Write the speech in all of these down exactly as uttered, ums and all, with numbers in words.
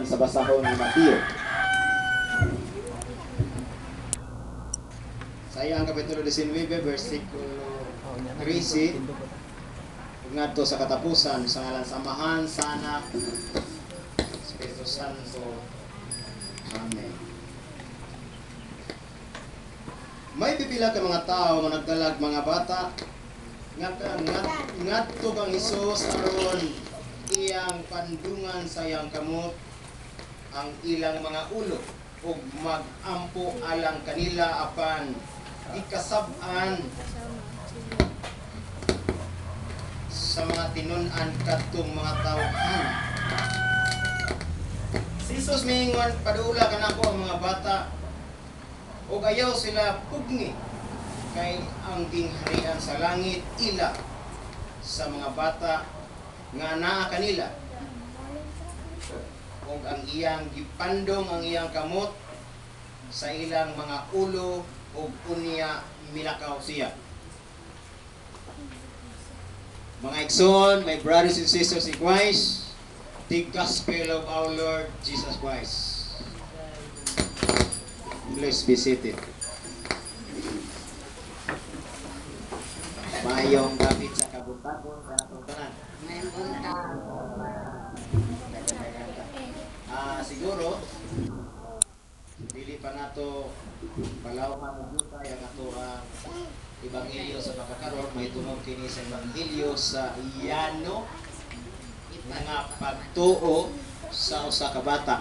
gikan sa basahon ni Mateo. Saya ang kapitulo nineteen versikulo thirteen ngadto sa katapusan sa ngalan samahan sa Anak Espiritu Santo. Amen. May pipila ka mga tao nga nagdalag mga bata ngat ngat ngadto kang Hesus aron iyang pandungan sa iyang kamot ang ilang mga ulo ug magampo alang kanila apan ikasab-an sa mga tinun-an kadtong mga tawhan. Si Jesus mingon, padula kanako ang mga bata ug ayaw sila pugni kay ang gingharian sa langit ila sa mga bata nga naa kanila ug ang iyang gipandong ang iyang kamot sa ilang mga ulo ug unya milakaw siya. Mga igsoon, my brothers and sisters in Christ, the gospel of our Lord Jesus Christ. Please be seated. Mayong gamit sa kabutagon sa atong tanan. Ah, siguro dili pa nato palaw mamuduta yang ato ang ebanghelyo sa makakaron may tunog kini sa ebanghelyo sa iyano nga pagtuo sa usa ka bata.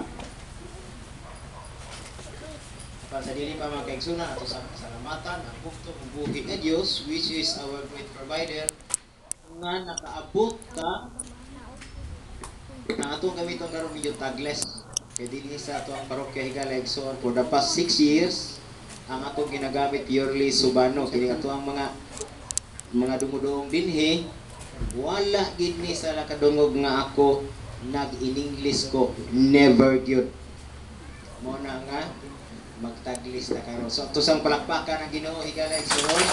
Sa dili pa mga kaigsunan ato sa kasalamatan ang bugtong buhi nga Dios which is our great provider nga nakaabot ka ang atong gamiton karon medyo tagles kay dili sa ato ang parokya Higala Igsoon for the past six years ang atong ginagamit purely Subano kini ato ang mga mga dumudong dinhi wala gid ni sa lakadungog nga ako nag-in-English ko never gyud mo na nga magtaglis na karon. So, ito sang palakpakan ng Ginoo Higala Igsoon.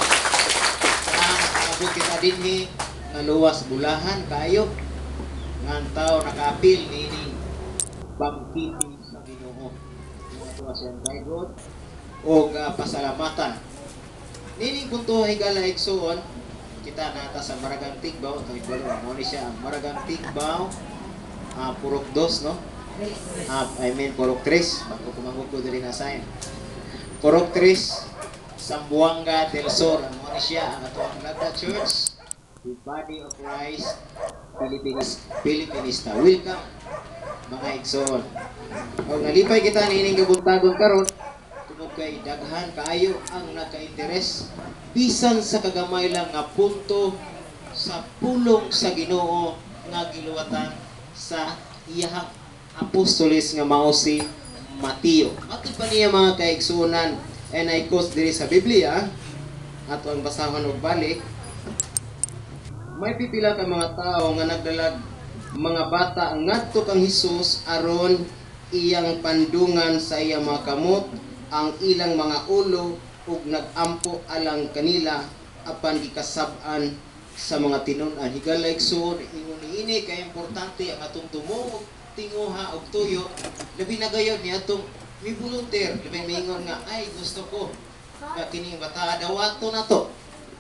Ang abot kita dinhi nga luwas bulahan kayo. Ngan tao nakaapil nini bangkiti sa Ginoo. Mga tuwa siyang daygod o uh, pasalamatan. Nini kunto Higala Igsoon, kita nata sa Maragang Tigbaw, ito ibalo, mo ni siya ang Maragang Tigbaw, uh, purok dos, no? Ah, I mean Purok Tres, bago kumangkot ko din na sign. Purok Tres, Sambuanga del Sur, ang mga siya, ang ito ang Lagda Church, the Body of Christ, Philippines, Filipinista. Welcome, mga igsoon. O nalipay kita nining kabuntagon karon, tungod kay daghan kaayo ang nagka-interes, bisan sa kagamay lang nga punto sa pulong sa Ginoo nga giluwatan sa iyahang apostolis nga mao si Mateo. Matod pa niya mga kaigsunan and I quote diri sa Biblia ato ang basahon og balik. May pipila ka mga tao nga nagdalag mga bata ngadto kang Hesus aron iyang pandungan sa iyang mga kamot ang ilang mga ulo ug nagampo alang kanila apan gikasab-an sa mga tinun-an. Higala igsoon ingon ini kay importante ang atong tumong tinguha og tuyo labi na gayud ni atong mi volunteer labi mingon nga ay gusto ko nga kining bata dawato na to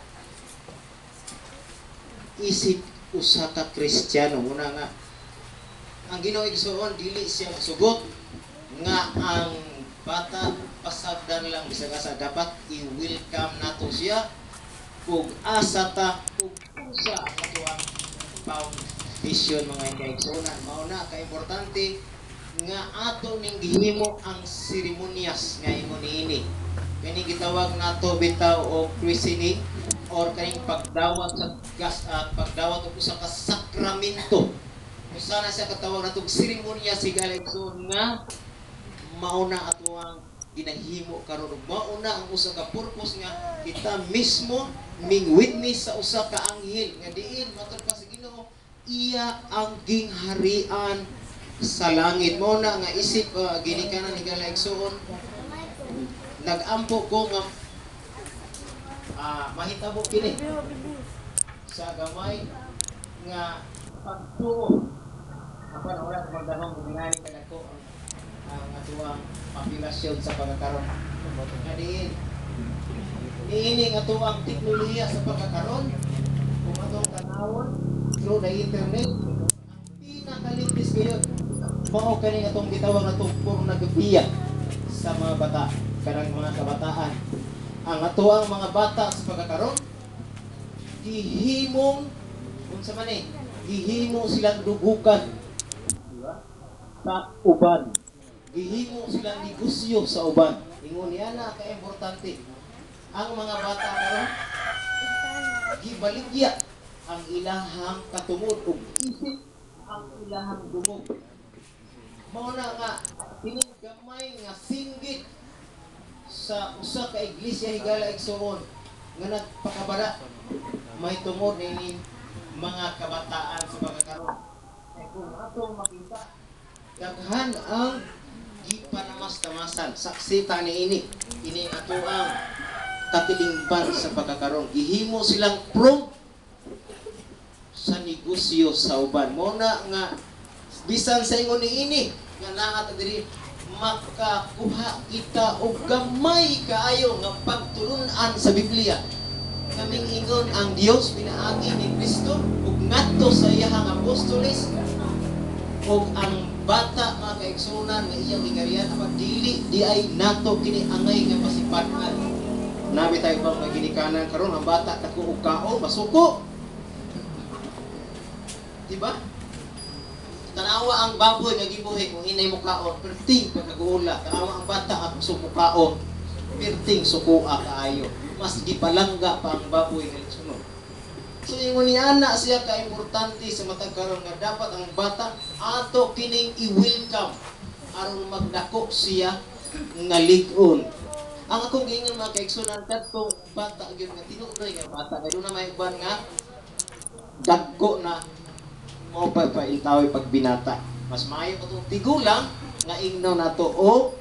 isip usa ka Kristiyano muna nga ang Ginoo igsoon dili siya sugot nga ang bata pasagdan lang bisag asa dapat i-welcome nato siya ug asa ta ug usa ato ang foundation mga kaigsunan mao na ka importante nga ato ning gihimo ang seremonyas nga ingon niini kini gitawag nato bitaw og christening or kaning pagdawat sa gas at uh, pagdawat og usa ka sakramento usa na siya katawag natong seremonyas Higala Igsoon nga mao na ato ang ginahimo karon ug mao na ang usa ka purpose nga kita mismo ming witness sa usa ka anghel nga diin matud pa sa Ginoo iya ang gingharian sa langit mo na nga isip uh, ginikanan Higala Igsoon nagampo ko nga uh, mahitabo kini sa gamay nga pagtuo Apa na wala sa magdamang bumingani ka dako ang ang atuang populasyon sa pagkakaroon. Kadiin, niini nga atuang teknolohiya sa pagkakaroon, kung atong tanawon through the internet, pinakaligtis ngayon, mao kani atong gitawag na itong pornografiya sa mga bata, kanang mga kabataan. Ang atuang mga bata sa pagkakaroon, gihimong, unsa man eh, gihimo silang dugukan, diba? Sa uban. Gihimo silang negosyo sa uban. Ingon niya na ka-importante. Ang mga bata karon gibaligya ang ilahang katungod ug isip ang ilahang dumog. Mao na nga kining gamay nga singgit sa usa ka iglesia higala igsoon nga nagpakabara may tungod ni mga kabataan sa pagkakaroon. Ay kung atong makita, daghan ang gipanamas-tamasan. Saksi ta ni ini. Ini ato ang katilingban sa pagkakaroon. Gihimo silang pro sa negosyo sa uban. Muna nga, bisan sa ingon ni ini, nga naat diri makakuha kita og gamay kaayo nga pagtulunan sa Biblia. Kaming ingon ang Dios pinaagi ni Kristo ug ngadto sa iyang apostoles ug ang bata mga kaigsunan nga iyang gingarian apa dili di ay nato kini angay nga masipatnan. Nabi tayo bang maginikanan karon ang bata dako og kaon masuko. Diba? Tanawa ang baboy nga gibuhi kung hinay mo kaon perting pagkaguula. Tanawa ang bata ang suko kaon perting sukoa kaayo. Mas gipalangga pa ang baboy nga sunod. So ingon ni ana siya ka importante sa matag karon nga dapat ang bata ato kining i-welcome aron magdako siya nga lig-on. Ang akong giingon mga kaigsunan kadtong bata gyud nga tinuod nga bata kay do na may uban nga dagko na mo pa pa itaw pag binata. Mas maayo pa tong tigulang nga ingnaw nato o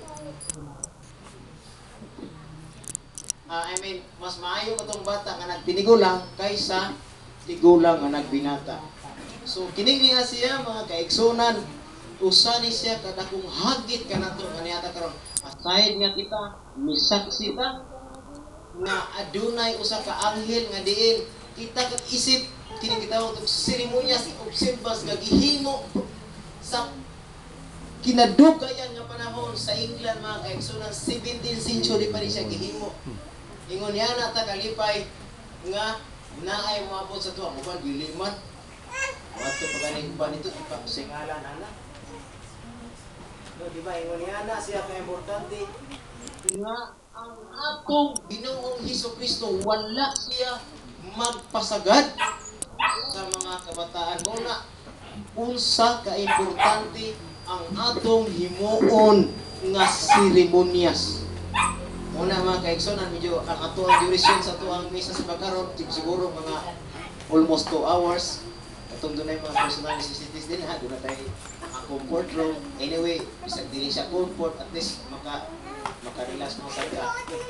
Uh, I mean, mas maayo ko tong bata nga nagtinigulang kaysa tigulang nga nagbinata. So, kining niya siya, mga kaigsunan, usa ni siya kadakong hagit ka na ito, kaniyata karon. Aside nga kita, misaksi ta, nga adunay usa ka anghel nga diin, kita kag isip, kining gitawag itong seremonyas, observance, nga gihimo sa kinadugayan nga panahon sa England, mga kaigsunan, seventeenth century pa rin siya gihimo. Ingon niya na tagalipay nga naay moabot sa tuwa mo ba dili man wato paganing uban ito ipa singalan ana no di ba ingon niya na siya ka importante nga ang atong Ginoong Hesukristo wala siya magpasagad sa mga kabataan mo na unsa ka importante ang atong himuon nga seremonyas. Una mga kaigsunan, medyo ang ato ang duration sa ato ang misa sa pagkaroon, siguro mga almost two hours. Atong doon ay mga personal necessities din ha, doon na tayo ang comfort room. Anyway, bisag din siya comfort, at least maka maka-relax mga salga.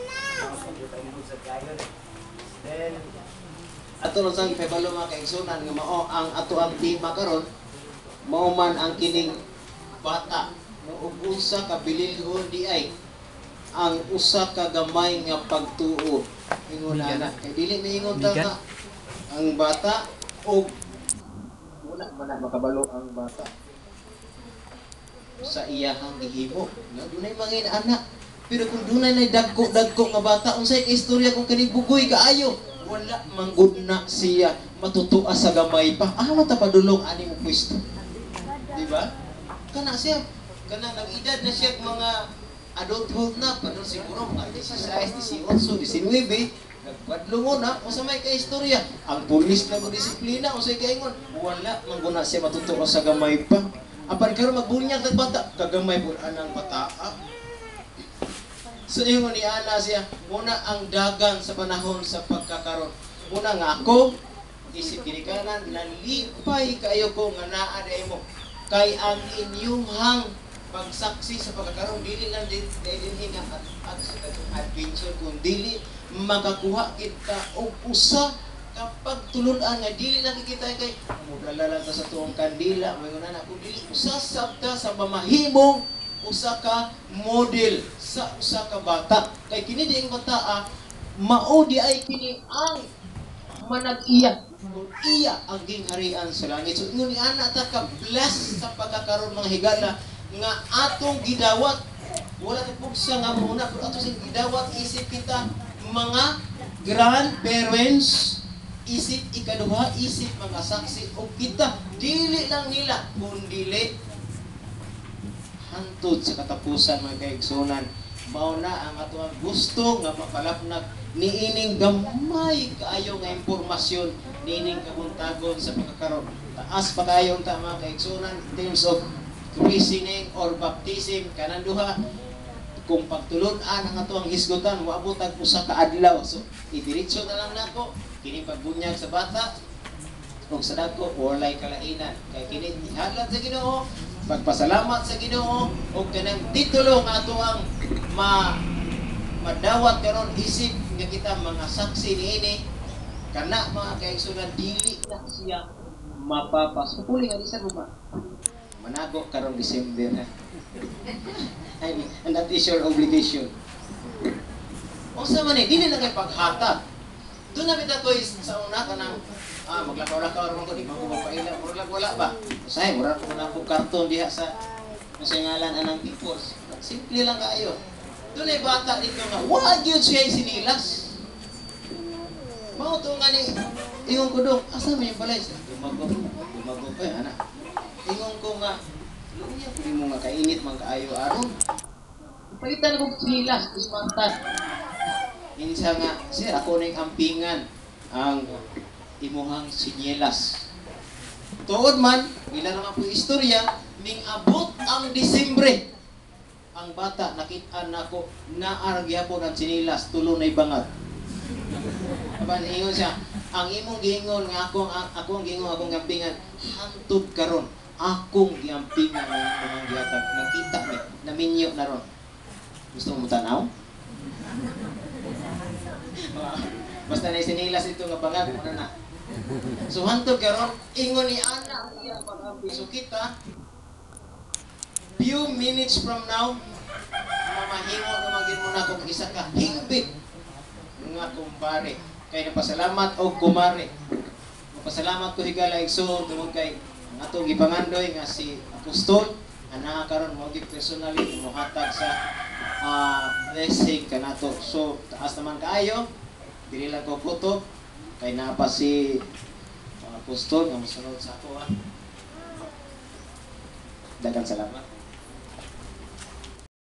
Then, ato lang sa ipabalo mga kaigsunan, nga mao ang ato ang tema karon, mao man ang kining bata, no unsa ka bililhon di ay ang usa ka gamay nga pagtuo. Ingon ana kay dili miingon ta nga ang bata og wala man makabalo ang bata sa iyahang gihimo nga dunay mga anak pero kung dunay nay dagko-dagko nga bata unsay ka istorya kung kani bugoy kaayo wala manggod na siya matutua sa gamay pa ah ta padulong ani mo pwesto di ba kana siya kana nag-edad na siya mga adulthood na, pero siguro mga sixteen, eighteen, nineteen, nagpadlungon na, o sa may ka-istorya. Ang pulis na mag-disiplina, o sa ikaingon, wala, mangguna siya matutuwa sa gamay pa. Apan karon magbunyag ng bata, kagamay po anang bata. Ah. So ingon ni ana siya, muna ang dagan sa panahon sa pagkakaroon. Muna nga ako, isip kinikanan, nalipay kayo ko nga naaday mo. Kay ang inyong hang pagsaksi sa pagkakaroon dili lang din din nga adventure kung dili makakuha kita og usa kapag tulunan nga dili nakikita kay mudala lang ta sa tuong kandila mayon na kung dili usasab ta sa mamahimong usa ka model sa usa ka bata kay kini diing bata ah, mao di ay kini ang manag-iya kung iya ang gingharian sa langit. So ingon ni ana ta ka bless sa pagkakaroon mga higala nga atong gidawat wala ta pugsa nga muna pero ato sing gidawat isip kita mga grandparents isip ikaduha isip mga saksi o kita dili lang nila kung dili hantod sa katapusan mga kaigsunan mao na ang ato gusto nga mapalapnag niining gamay kaayo nga impormasyon niining kabuntagon sa pagkakaroon taas pa kayo ta mga kaigsunan in terms of christening or baptism kanang duha kung pagtulon-an ang ato ang hisgutan waabot ang usa ka adlaw so idiretso na lang nako kini pagbunyag sa bata ug sa dagko walay kalainan kay kini ihalad sa Ginoo pagpasalamat sa Ginoo ug kanang titulo nga ato ang ma madawat karon isip nga kita mga saksi niini kana mga kaigsunan dili na siya mapapasupuli nga isa ba manago karong December ha I mean, and that is your obligation o sa man dili na kay paghatag doon na bita ko sa una ka ng ah, maglakaw-lakaw naman ko, di man ko magpaila, murag wala ba? Usahay, murag ko na po karton diha sa masingalan anang tipos. Simple lang kayo. Doon ay bata dito nga, wag yun siya sinilas. Mao to nga ni, ingon ko doon, asa mo yung balay? Gumagod, gumagod pa anak. Ingon ko nga, luya ko mo nga kainit, mga kaayo-aron. Palitan ko sinilas, ismantan. Minsan nga, sir, ako na yung ampingan ang imuhang sinyelas. Tuod man, ila naman po istorya, ning abot ang Disembre. Ang bata, nakita na ko, naaragya po ng sinilas, tulo na ibangat. Aban, ingon siya, ang imong giingon nga akong, akong giingon, akong gampingan, hantod karon akong giampingan ng mga gihatag. Nakita mi, naminyo na ron. Gusto mo tanaw? Basta na sinilas ito nga bangag mo na na. So hantod karon ingon ni ana iya pag-ampi. So kita few minutes from now mamahimo na magin mo na kung isa ka hingbit nga kumpare kay napasalamat og kumare. Napasalamat ko higala igsoon tungod kay ang atong gipangandoy nga si Apostol ana karon mo gi personally mohatag sa uh, blessing kanato. So taas naman kaayo dili lang ko kutob kay napa si uh, Apostol nga mosunod sa ako ha. Daghang salamat.